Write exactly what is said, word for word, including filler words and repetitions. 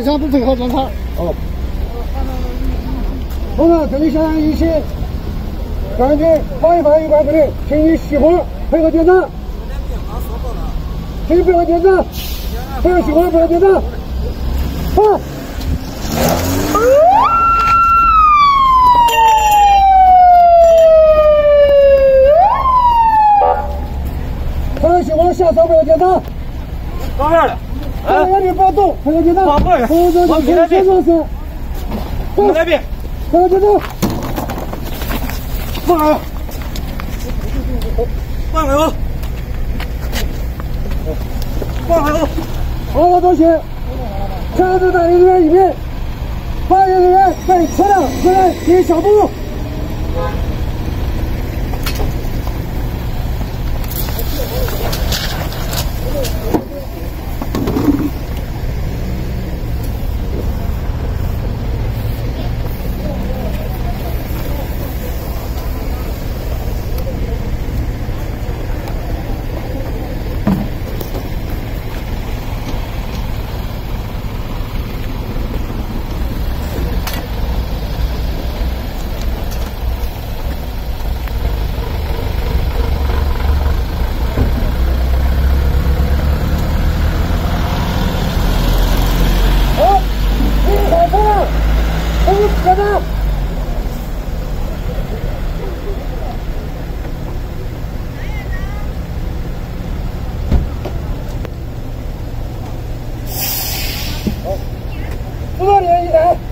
常不配合检查。 哦。好了，这里现在一起赶紧防疫防疫管部队，请你熄火，配合检查。请配合检查，配合熄火，配合检查。好。 配合熄火，下手配合检查。 旁边的， 哎，让你不要动，配合检查。 往过来， 配合检查，配合检查是。 我来别， 配合检查。放开。 放开我。放开我。 好好道歉。强制带领人员一边，发言人员在车辆自然进行消毒。 检查。好，工作人员一来。